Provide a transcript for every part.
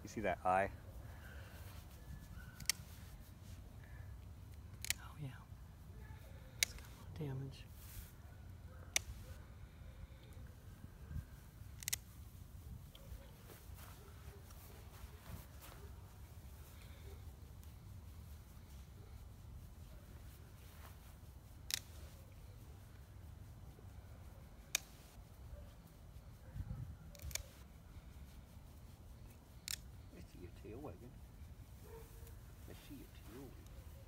see that eye? Oh yeah. It's got a lot of damage. I see your tail wagging. I see your tail wagging.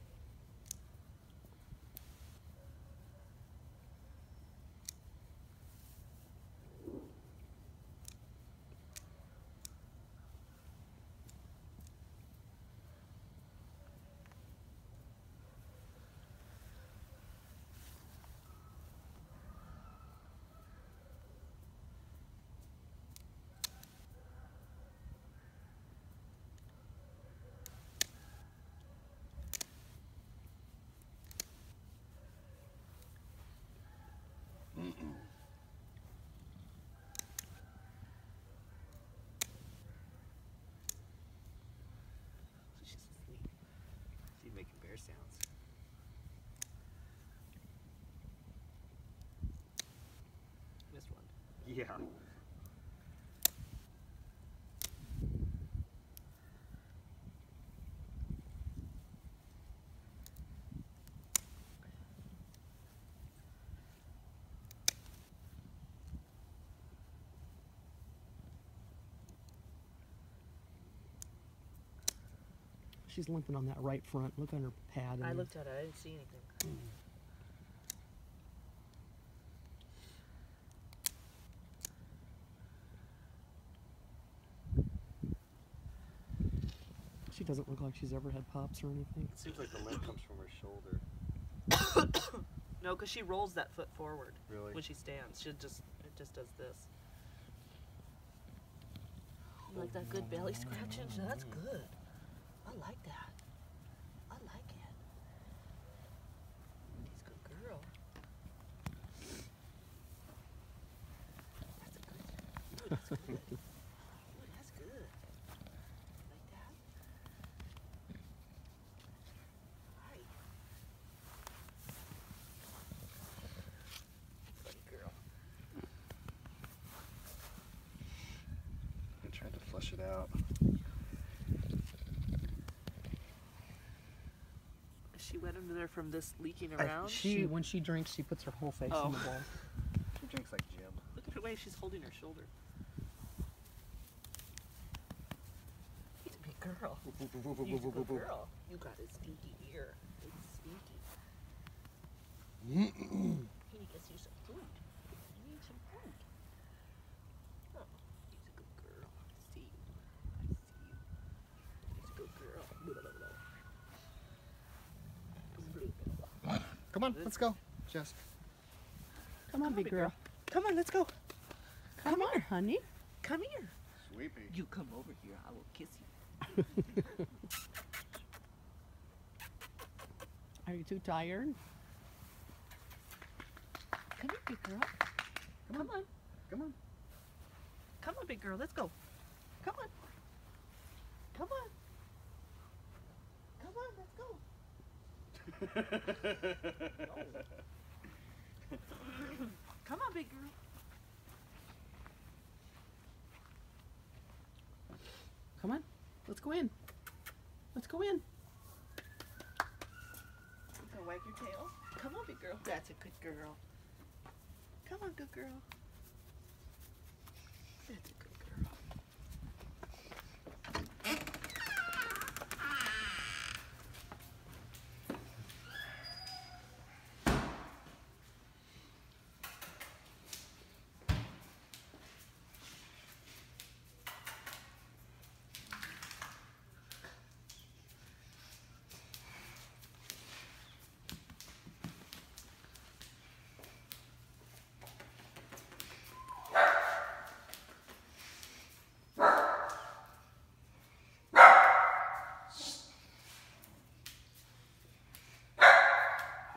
She's asleep. She's making bear sounds. Missed one. Yeah. She's limping on that right front. Look on her pad. I looked at it. I didn't see anything. She doesn't look like she's ever had pops or anything. It seems like the limp comes from her shoulder. No, because she rolls that foot forward. Really? When she stands. It just does this. You like that good belly scratching? That's good. I like that. I like it. He's a good girl. That's a good. Ooh, that's good. Ooh, that's good. Like that. Right. Funny girl. I tried to flush it out. Is she wet under there from this leaking around? When she drinks, she puts her whole face in the bowl. She drinks like Jim. Look at the way she's holding her shoulder. He's a big girl. He's a good girl. You got a stinky ear. It's stinky. He gets you some food. You need some food. Oh, he's a good girl. I see you. I see you. He's a good girl. Come on, let's go, Jess. Come on, big girl. Come on, let's go. Come on, honey. Come here. Sweepy. You come over here. I will kiss you. Are you too tired? Come here, big girl. Come on. Come on. Come on, big girl. Let's go. Come on. Come on. Come on, let's go. Come on, big girl. Come on. Let's go in. Let's go in. You gonna wag your tail? Come on, big girl. That's a good girl. Come on, good girl. That's a good